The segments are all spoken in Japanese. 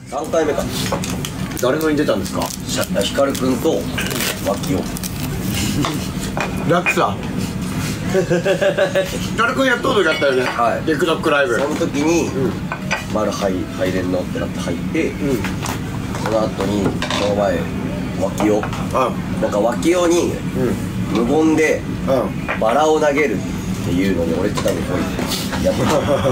3回目か。 誰のに出たんですか？ 光くんと脇を。 ラクサ光くんやっとる時あったよね。 はい。 TikTokライブ。 その時に丸入れんのってなって入って、その後にその前脇をなんか脇をに無言でバラを投げるっていうのに俺って多分やって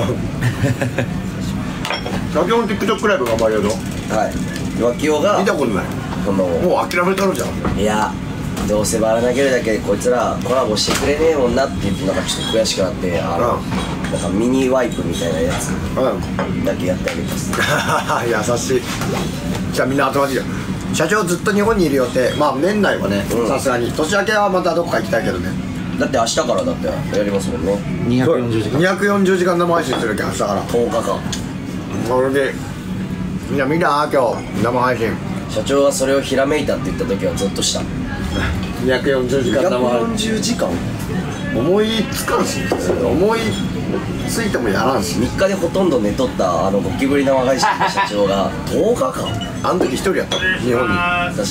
た。 脇をの TikTok ライブ頑張るよ。 はい。脇をが見たことない。 このもう諦めたのじゃん。 いやどうせバラ投げるだけでこいつらコラボしてくれねえもんなって言ってなんかちょっと悔しくなってなんかミニワイプみたいなやつだけやってあげます。 優しい。じゃあみんな後回しじゃん。社長ずっと日本にいる予定。まあ年内はねさすがに。年明けはまたどっか行きたいけどね。 だって明日からだってやりますもんね。 240時間生配信するけん明日から 10日間。 それでみんな見た今日生配信。 社長がそれをひらめいたって言った時はゾッとした。 240時間生配信。 240時間思いつかんし、思いついてもやらんし。 3日でほとんど寝とったゴキブリ生配信の社長が10日間。 あの時一人やった日本に。 確かに。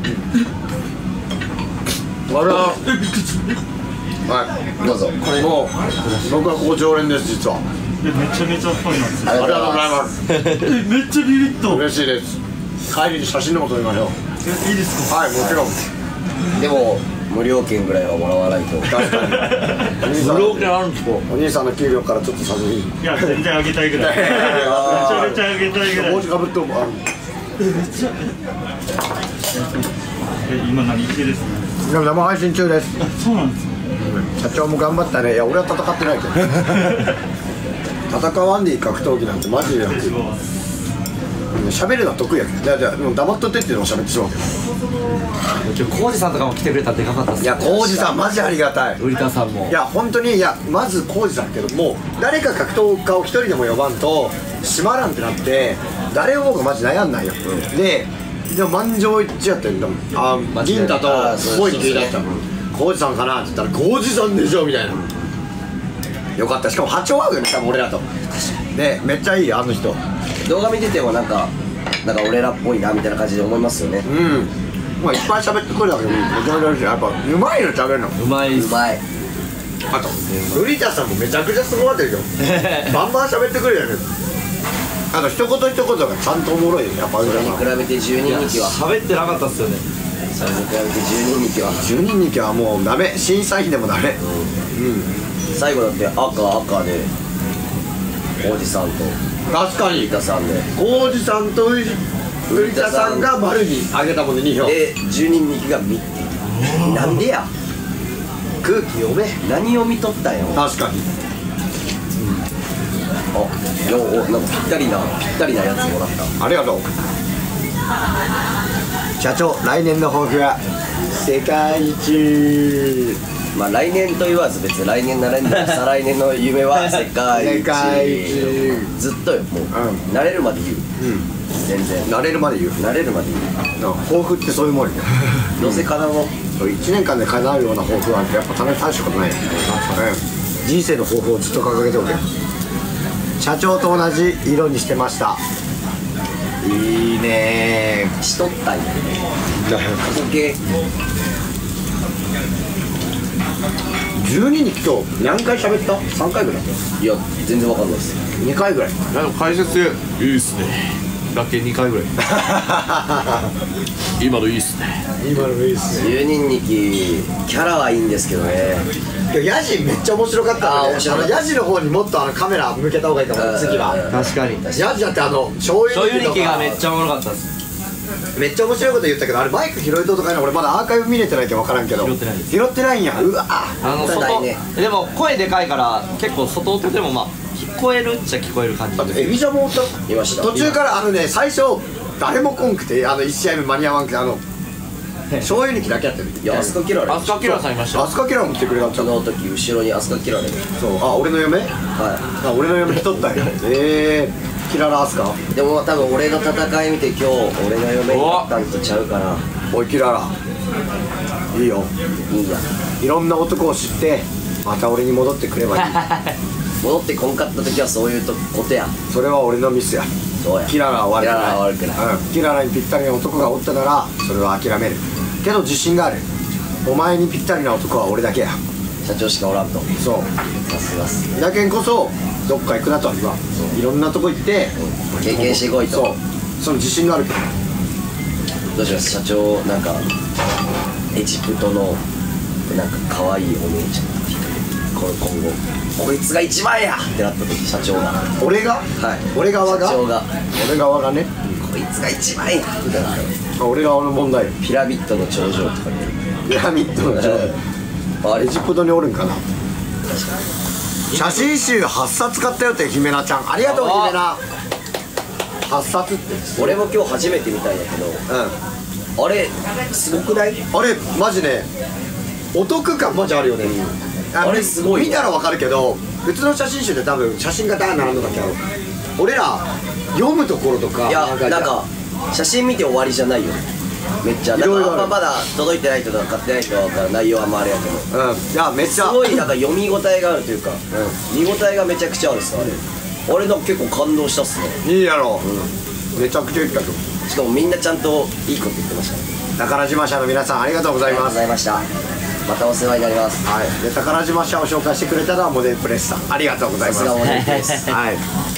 あらはいどうぞ。 これもう僕はここ常連です実は。 めちゃめちゃファンなんですよ。 ありがとうございます。 めっちゃビビッと。 嬉しいです。帰りに写真でも撮りましょう。 いいですか？ はい、もちろん。 でも無料券ぐらいはもらわないと。 確かに。無料券あるんですか？お兄さんの給料からちょっと差し引いて。 いや全然あげたいぐらい。めちゃめちゃあげたいぐらい。 帽子かぶってもある。 めっちゃ。今何系ですか？ 生配信中です。 そうなんですか。 社長も頑張ったね。いや俺は戦ってないけど。戦わんでいい格闘技なんてマジで。喋るのは得意やけど。じゃあもう黙っとってっていうのを喋ってしまうけど。 今日浩二さんとかも来てくれたらでかかったっす。 いや浩二さんマジありがたい。 瓜田さんも。 いや本当にいやまず浩二さんけどもう誰か格闘家を一人でも呼ばんと閉まらんってなって誰を呼ぼうかマジ悩んないよ。でも満場一致やってんだもん。銀太とボイに聞いたった浩二さんかなって言ったら浩二さんでしょみたいな。よかった。しかも波長合うよね多分俺らと。でめっちゃいいよあの人。 動画見ててもなんか俺らっぽいなみたいな感じで思いますよね。 まあいっぱい喋ってくるだけでもめちゃめちゃ嬉しい。やっぱうまいの喋るの。 うまい。 うまい。 あと瓜田さんもめちゃくちゃすごかったよ。バンバン喋ってくるよね。あと一言一言がちゃんとおもろいよやっぱ。 それに比べて10人力は喋ってなかったっすよね。 それに比べて10人力は 10人力はもうダメ。審査員でもダメ。 最後だって赤で浩二さんと確かに瓜田さんで浩二さんと瓜田さんが丸にあげたもんね2票で10人力がミッティ。なんでや空気読め。 何を見とったんよ。 確かに。 なんかぴったりなやつもらった。 ありがとう社長。来年の抱負は世界一。 まあ来年と言わず別に来年ならんでも再来年の夢は世界一。ずっとよもう慣れるまで言う。全然慣れるまで言う。 慣れるまで言う。 抱負ってそういうもんよ。 どうせ叶うの。 1年間で叶うような抱負はやっぱ大したことないよ。人生の抱負をずっと掲げておけ。社長と同じ色にしてました。いいねー。 しとったんやね。過去形。 12人今日何回喋った？ 3 回ぐらい。 いや全然わかんないです。 2回ぐらい。 解説いいっすね。だけ2回ぐらい。今のいいっすね。 今のいいっすね。 10人力キャラはいいんですけどね。 ヤジめっちゃ面白かったのね。ヤジの方にもっとカメラ向けた方がいいかも。次は確かに。 ヤジだって醤油力がめっちゃおもろかったっす。 めっちゃ面白いこと言ったけどあれマイク拾いとかね。俺まだアーカイブ見れてないけど分からんけど拾ってないんや。うわ外でも声でかいから結構外音でもまあ聞こえるっちゃ聞こえる感じ。 あとエビジャもおった。 いました。 途中から最初誰も来んくて1試合目間に合わんくて醤油力だけやってる。 いや飛鳥キララ。 飛鳥キララさんいました。 飛鳥キララも来てくれた。 その時後ろに飛鳥キララで。 そう。俺の嫁。俺の嫁来とったんや。キララ飛鳥。 でも多分俺の戦い見て今日俺の嫁になったんとちゃうかな。 おいキララいいよ。 いいや。 いろんな男を知ってまた俺に戻ってくればいい。 戻ってこんかった時はそういうことや。 それは俺のミスや。 そうやキララは悪くない、 キララは悪くないキララにぴったりな男がおったならそれは諦めるけど自信がある。お前にぴったりな男は俺だけや。 社長しかおらんと。 そうさすがっす。 だけんこそどっか行くなとは言わん。いろんなとこ行って経験してこいと。 そうその自信があるけど。 どうします社長、なんかエジプトのなんか可愛いお姉ちゃんが今後こいつが一番やってなった時、社長が俺が、 はい俺側が社長が俺側がね、 こいつが一番やみたいな。 俺側の問題。 ピラミッドの頂上とかにピラミッドの頂あれエジプトにおるんかな。 確か写真集8冊買ったよって姫菜ちゃん、ありがとう姫菜。8冊ってに俺も今日初めて見たんやけど、あれすごくない？ あれマジねお得感マジあるよね。 あれすごいわ見たらわかるけど普通の写真集って多分写真がダーン並んだだけやろ。俺ら読むところとかいやなんか写真見て終わりじゃないよ。めっちゃなんいろいろあるかまだ届いてない人とか買ってない人は内容はあんまあれやけど、 いやめっちゃすごいなんか読み応えがあるというか、見応えがめちゃくちゃあるっすあれ。俺なんか結構感動したっすね。 いいやろ、めちゃくちゃいいかと。 しかもみんなちゃんといいこと言ってましたね。 宝島社の皆さんありがとうございありがとうます。 ございました。またお世話になります。 はい、で宝島社を紹介してくれたのはモデルプレスさん、ありがとうございます。 さすがモデルです。 はい。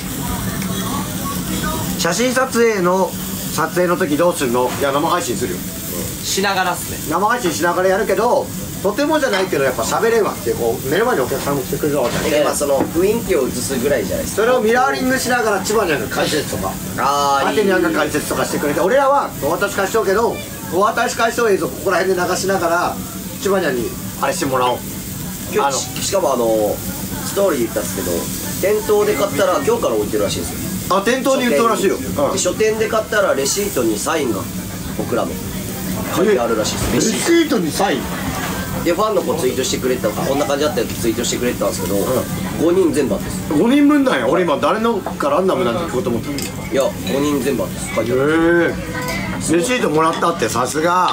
写真撮影の時どうするの？いや生配信するよ。 しながらっすね。 生配信しながらやるけど、とてもじゃないけどやっぱ喋れんわってこう目の前にお客さんも来てくれるわけじゃん。 まあその雰囲気を映すぐらいじゃないですか。 それをミラーリングしながら千葉にゃんが解説とか、 あ縦にゃんが解説とかしてくれて、俺らはお渡し返しとうけど、お渡し返しとう映像ここら辺で流しながら千葉にゃんにあれしてもらおう。 今日しかもストーリー言ったんですけど、店頭で買ったら今日から置いてるらしいんですよ。 店頭で言っとるらしいよ。 で書店で買ったらレシートにサインが僕らの書いてあるらしいです。 レシートにサイン。 でファンの子ツイートしてくれた、こんな感じだったよってツイートしてくれてたんですけど、5人全部あったんです。 5人分なんや。俺今誰のかランダムなんて聞こうと思った。 いや5人全部あったんです。書いてある。 レシートもらったってさすが。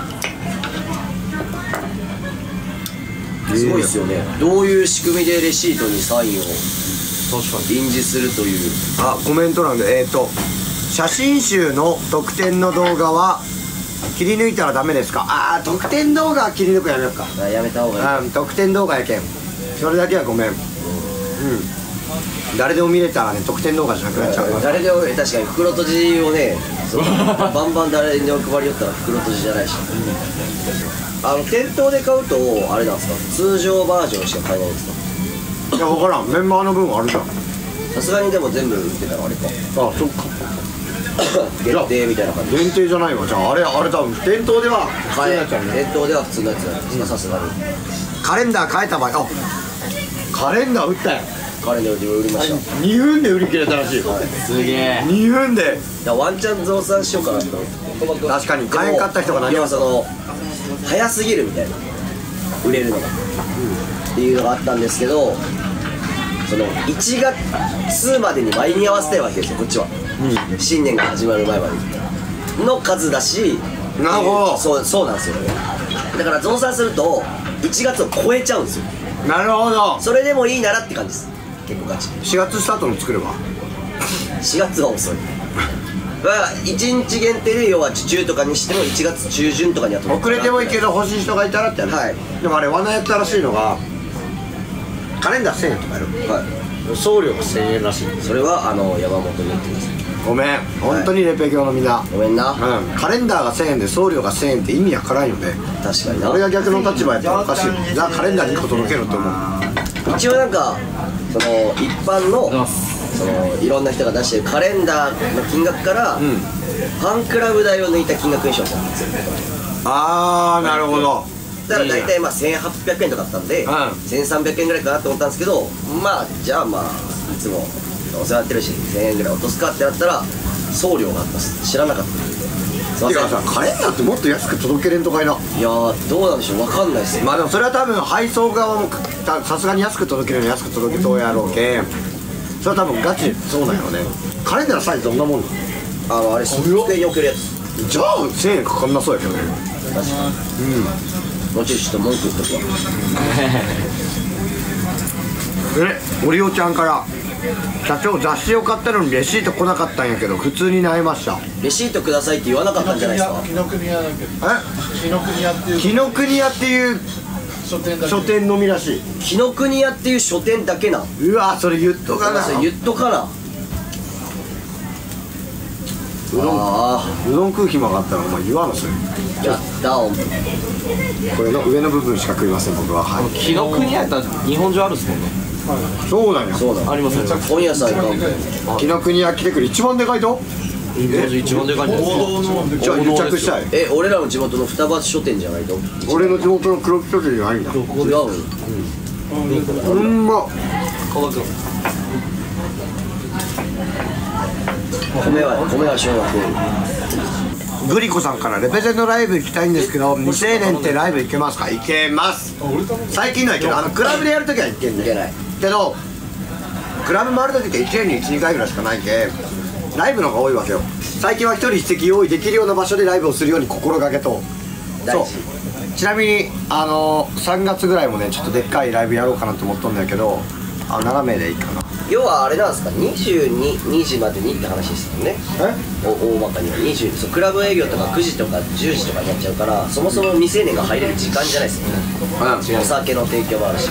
すごいですよね。どういう仕組みでレシートにサインを印字するという。 あ、コメント欄で写真集の特典の動画は切り抜いたらダメですか？ああ、特典動画は切り抜くやめようか。 やめた方がいい。 特典動画やけんそれだけはごめん。誰でも見れたらね、特典動画じゃなくなっちゃう。 誰でも確かに袋閉じをね、バンバン誰にでも配りよったら袋閉じじゃないし、店頭で買うとあれなんですか、通常バージョンしか買えないんですか？ いや分からん、メンバーの分あるじゃん。 さすがにでも全部売ってたらあれか、 あ、そっか。 限定みたいな感じ。 限定じゃないわ。じゃああれ多分店頭では普通のやつやね。 店頭では普通のやつなんですか、さすがに。 カレンダー変えた場合、カレンダー売ったよ。 カレンダーで売りました。 2分で売り切れたらしい。 すげえ。 2分で。 ワンチャン増産しようかなと思って。 確かに買えんかった人が何要はその早すぎるみたいな、売れるのが、っていうのがあったんですけど、その1月までに間に合わせたいわけですよこっちは、新年が始まる前までの数だし。 なるほど。 そうなんですよね。だから増産すると1月を超えちゃうんですよ。 なるほど。 それでもいいならって感じです。結構ガチ。 4月スタートの作れば。 4月は遅い。1日限定で要は受注とかにしても1月中旬とかには届く。 遅れてもいいけど欲しい人がいたらってやる。 はい。 でもあれ罠やったらしいのがカレンダー1000円とかやる。 はい。 送料が1000円らしい。 それは山本に言ってください。 ごめん、本当にレペ教のみんな、 ごめんな。 カレンダーが1000円で送料が1000円って意味わからんよね。 確かにな。 俺が逆の立場やったらおかしいよ。じゃあカレンダーに1個届けろと思う。 一応なんかその一般のそのいろんな人が出してるカレンダーの金額から、ファンクラブ代を抜いた金額にしようと思ったんですよ。 あー、なるほど。 だから大体1800円とかだったんで、1300円ぐらいかなと思ったんですけど、じゃあいつもお世話になってるし1000円ぐらい落とすかってなったら送料があったんです。知らなかった。すいません。 てかさ、カレンダーってもっと安く届けれんとかいな。 いやー、どうなんでしょう、わかんないですよ。 でもそれは多分配送側もさすがに安く届けるように安く届けとうやろうけん、それは多分ガチそうなんやろね。カレンダーのサイズどんなもんなの？ あれ机に置けるやつ。 じゃあ1000円かかんなそうやけどね。 確かに。もうちょいちょっと文句言っとくわ。 オリオちゃんから社長雑誌を買ったのにレシート来なかったんやけど普通に悩みました。 レシートくださいって言わなかったんじゃないですか。 紀ノ国屋だけど。紀ノ国屋っていう紀ノ国屋っていう書店のみらしい。 紀ノ国屋っていう書店だけな。 うわそれ言っとかな。 それ言っとかな。 うどん食う暇があったらお前言わんのそれ。 やったお前。 これの上の部分しか食いません僕は。はい。 紀ノ国屋やったら日本中あるっすもんね。 そうなんや。 そうだ。 ありますよね。 本屋さん行かんと。 紀ノ国屋来てくる一番でかいと。 日本中一番でかいんじゃないですか。 じゃあ癒着したい。 俺らの地元の双葉書店じゃないと。 俺の地元の黒木書店じゃないんだ。 違う。 うんま。 米は小学グリコさんからレペゼンのライブ行きたいんですけど未成年ってライブ行けますか。行けます。最近のは行ける。クラブでやるときは行けんね。 行けないけどクラブ回るときって1年に 1,2 回ぐらいしかないけライブの方が多いわけよ。最近は一人一席用意できるような場所でライブをするように心がけと。そうちなみに3月ぐらいもねちょっとでっかいライブやろうかなと思ったんだけど7名でいいかな。 要はあれなんですか、22時までにって話ですよね。大まかにはそうクラブ営業とか9時とか10時とかになっちゃうからそもそも未成年が入れる時間じゃないですよね。お酒の提供もあるし、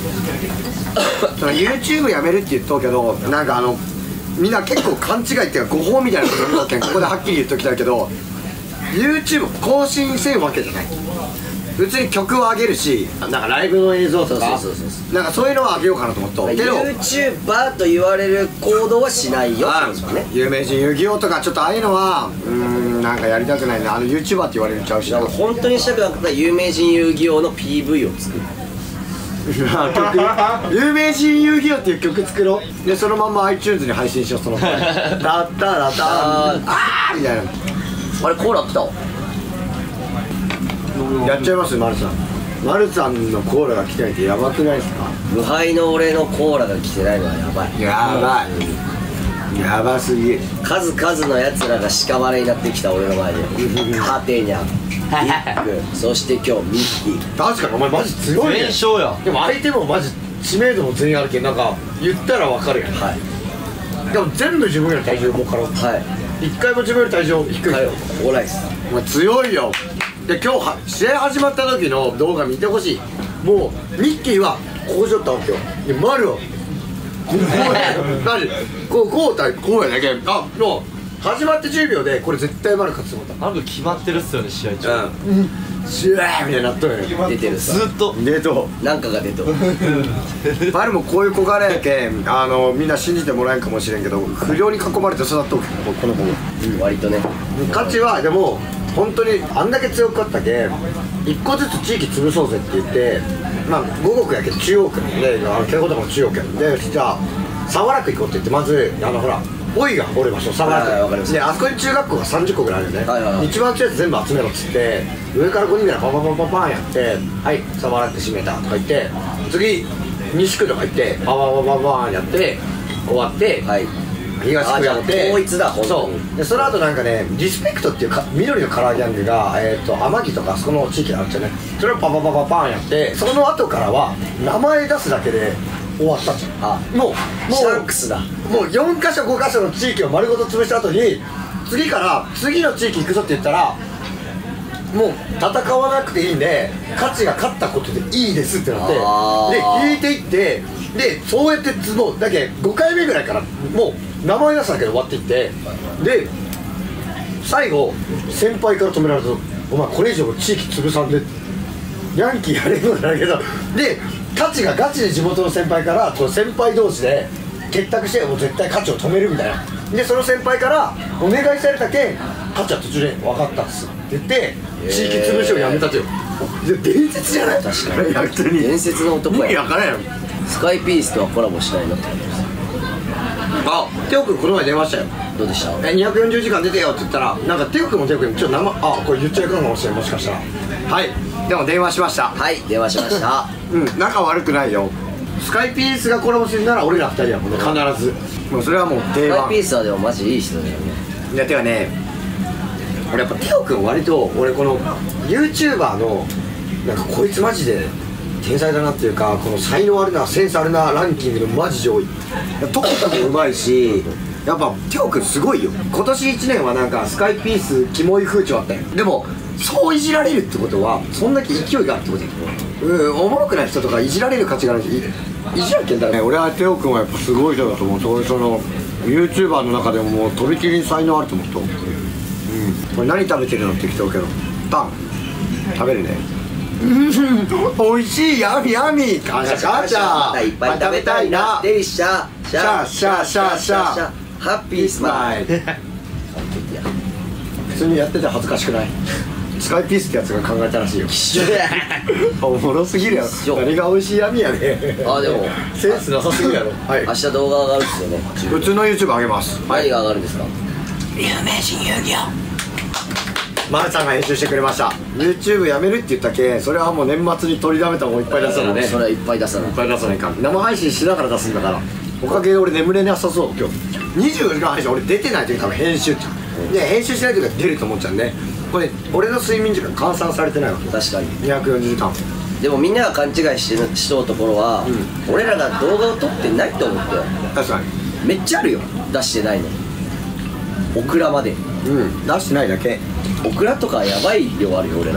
YouTube やめるって言っとうけどなんかみんな結構勘違いっていうか誤報みたいなこと言うわけん。ここではっきり言っときたいけど YouTube 更新せんわけじゃない。普通に曲を上げるしなんかライブの映像とかなんかそういうのは上げようかなと思ったけど YouTuber と言われる行動はしないよってことですね。 有名人遊戯王とかちょっとああいうのはなんかやりたくないな。YouTuber って言われちゃうしな。 本当にしたくなかったら有名人遊戯王の PV を作る有名人遊戯王っていう曲作ろう。でそのまんま iTunes に配信しよう。そのダッタラターあーみたいな。 あれコーラ来たわ。 やっちゃいますよマルさん。マルさんのコーラが来てないってやばくないですか。 無敗の俺のコーラが来てないのはやばい。 やばいやばすぎ。 数々のやつらが屍になってきた俺の前でハテニャビッグそして今日ミッキー。 確かにお前マジ強いね。 全勝や。 でも相手もマジ知名度も全員あるけどなんか言ったら分かるやん。 はい。 でも全部自分より体重重かろう。 はい一回も自分より体重低い。 はいオーライス。 お前強いよ。で今日試合始まった時の動画見てほしい。もうミッキーはこうしよったわけよ。でマルはこう対こうやねけん。もう始まって10秒でこれ絶対マル勝つと思った。 ある決まってるっすよね試合中。 シューみたいになっとるよね。 出てるさ。 ずっとでとなんかが出とる。 マルもこういう小柄やけんみんな信じてもらえんかもしれんけど不良に囲まれて育っとるこの子も。 割とね。 価値はでも本当にあんだけ強かったけん一個ずつ地域潰そうぜって言ってまあ五国やけど中央区で稽古とかも中央区でじゃあ沢楽行こうって言ってまずほら老いがおる場所沢楽であそこに中学校が30校ぐらいあるよね。一番強いやつ全部集めろっつって上から5人ぐらいパンパンパンパンパンやってはい沢楽閉めたとか言って次西区とか行ってパンパンパンパンパンやって終わって東区やって統一だ本当に。 そうでその後なんかねリスペクトっていう緑のカラーギャングが天城とかあそこの地域があるんですよね。それをパンパンパンパンパンやってその後からは名前出すだけで終わったんじゃん。もうシャンクスだ。 もう4カ所5カ所の地域を丸ごと潰した後に次から次の地域行くぞって言ったらもう戦わなくていいんで勝ちが勝ったことでいいですってなってで引いていってでそうやってもうだけ5回目ぐらいからもう名前出すだけで終わっていってで最後先輩から止められるとお前これ以上地域潰さんでヤンキーやれるんだけどで勝ちがガチで地元の先輩から先輩同士で結託してもう絶対勝ちを止めるみたいなでその先輩からお願いされたけん勝ちは途中で分かったっすって言って地域潰しをやめたとよ。伝説じゃない。 確かにいや普通に伝説の男や。 意味わからんやろ。 スカイピースとはコラボしないのってテオ君この前電話したよ。 どうでした。 240時間出てよって言ったらなんかテオ君もテオ君ちょっとこれ言っちゃいかんかもしれんもしかしたらはいでも電話しました。 はい電話しました仲悪くないよ。スカイピースがコラボするなら俺ら2人はもうね必ずもうそれはもう定番。 スカイピースはでもマジいい人だよね。 いやてかね俺やっぱテオ君割と俺この YouTuber のなんかこいつマジで天才だなっていうか、この才能あるなセンスあるなランキングのマジ上位。トコタもうまいし、やっぱテオくんすごいよ。今年1年はなんかスカイピースキモい風潮あったよ。でもそういじられるってことはそんだけ勢いがあるってことや。おもろくない人とかいじられる価値があるし、いじられてんだろ。俺はテオくんはやっぱすごい人だと思う。その YouTuber の中でももうとびきりに才能あると思うと。これ何食べてるのって聞いておくけど、パン食べるね。おいしい、やみやみ、感謝感謝。 いっぱい食べたいな。デリシャシャシャシャシャハッピースマイル。 普通にやってて恥ずかしくない？スカイピースってやつが考えたらしいよ。おもろすぎるやろ。何が美味しい闇やね。 あ、でもセンスなさすぎるやろ。はい。 明日動画上がるんですよね。 普通の YouTube 上げます。 何が上がるんですか？ 有名人遊戯王。マルさんが編集してくれました。 YouTube やめるって言ったけ、それはもう年末に取りだめたもんいっぱい出さないね。 それはいっぱい出さない。 いっぱい出さないかん。生配信しながら出すんだから。おかげで俺眠れなさそう。今日24時間配信俺出てない時多分編集ってで、編集しない時は出ると思っちゃうんで、これ俺の睡眠時間換算されてないわけ。 確かに 240時間。 でもみんなが勘違いしとうところは、俺らが動画を撮ってないと思ってよ。 確かにめっちゃあるよ、出してないの。オクラまで出してないだけ。 オクラとかやばい量あるよ俺ら。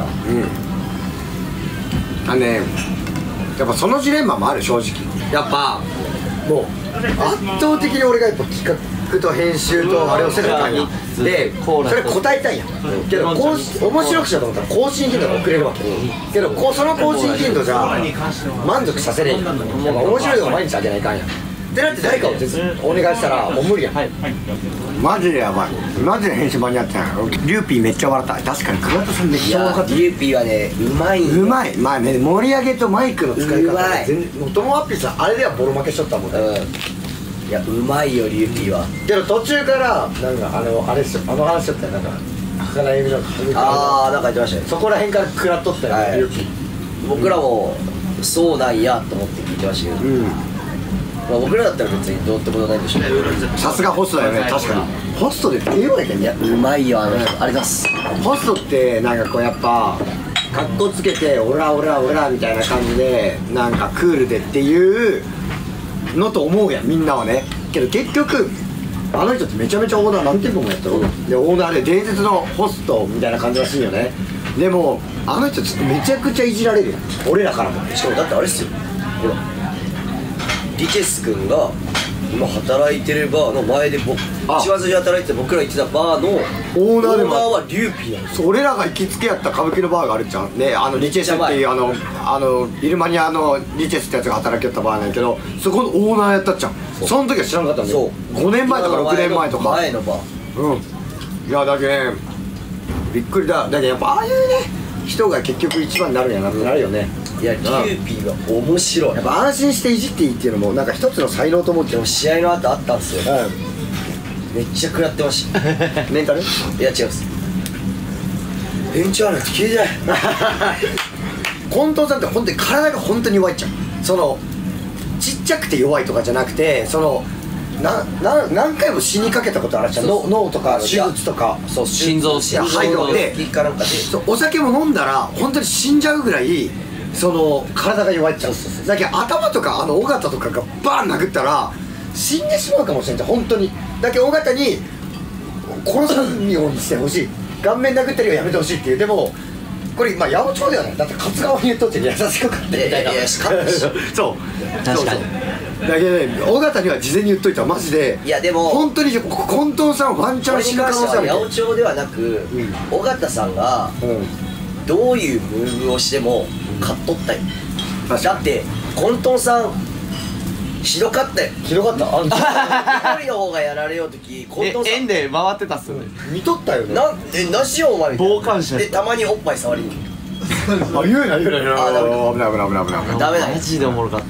やっぱそのジレンマもある。正直やっぱもう圧倒的に俺がやっぱ企画と編集とあれをせなあかんやんで、それ答えたいやんけど、面白くしようと思ったら更新頻度が遅れるわけけど、その更新頻度じゃ満足させれんやん。やっぱ面白いのを毎日あげないかんやんってなって、誰かをお願いしたらもう無理やん。マジでやばい。マジで編集間に合ってない。リューピーめっちゃ笑った。確かに桑田さんめっちゃ笑かった。 リューピーはね、うまい。 うまい。まあね、盛り上げとマイクの使い方が全然、もうトモアッピーさんあれではボロ負けしとったもんね。 いや、うまいよリューピーは。 けど途中からなんかあれっすよ、あの話しとったよ。なんか儚弓のああ、なんか言ってましたね。 そこら辺から食らっとったよ、リューピー。 僕らもそうなんやと思って聞いてましたけど、まあ僕らだったら別にどうってことないんでしょうけど、 さすがホストだよね。確かにホストでって言わなきゃいけない。 うまいよあの人。あれだす。 ホストってなんかこうやっぱかっこつけてオラオラオラみたいな感じでなんかクールでっていうのと思うやん、みんなはね。けど結局あの人ってめちゃめちゃオーナー何店舗もやったろ。でオーナーで伝説のホストみたいな感じらしいよね。でもあの人めちゃくちゃいじられるよ、俺らからも。 しかもだってあれっすよ、ほらリケス君が今働いてるバーの前で一番最初に働いてた僕ら行ってたバーのオーナーはリューピーなんですよ。 俺らが行きつけやった歌舞伎のバーがあるじゃんね。リチェスっていうイルマニアのリチェスってやつが働きよったバーなんやけど、そこのオーナーやったっちゃん。その時は知らなかったんだよ。5年前とか6年前とか前のバー。 いやだけねびっくりだ。だけどやっぱああいうね人が結局一番になるんやなってなるよね。 いやリューピーは面白い。 やっぱ安心していじっていいっていうのもなんか一つの才能と思って。 でも試合の後あったんですよ。めっちゃ食らってました。 メンタル？ いや違います。ベンチあるって聞いてない。 近藤さんって本当に体が本当に弱いっちゃう。そのちっちゃくて弱いとかじゃなくて、その何回も死にかけたことあるじゃん。脳とか手術とか、 そう心臓肺のでお酒も飲んだら本当に死んじゃうぐらいその体が弱いっちゃう。だけど頭とか尾形とかがバーン殴ったら死んでしまうかもしれない本当に。だけど尾形に殺さんようにしてほしい、顔面殴ったりはやめてほしいっていう。でもこれまあ八百長ではない。だって勝川に言っとって優しく勝ってみたいな。そう確かに。だけどね、尾形には事前に言っといたマジで。 いやでも本当に近藤さんワンチャン死ぬ可能性ある。 八百長ではなく尾形さんがどういうムーブをしても勝っとったよ。だって近藤さんひどかったよ。 ひどかった。 一人の方がやられようとき近藤さん円で回ってたっすよね。 見とったよね。 なしよお前みたいな。 傍観者でたまにおっぱい触りに。 あ、言うな。危ない。 ダメだ。 マジでおもろかった。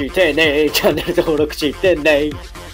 チャンネル登録してね。